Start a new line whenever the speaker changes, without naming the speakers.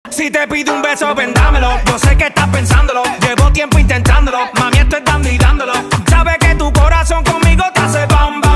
Si te pido un beso, ven dámelo. Yo sé que estás pensándolo. Llevo tiempo intentándolo. Mami, esto es dando y dándolo.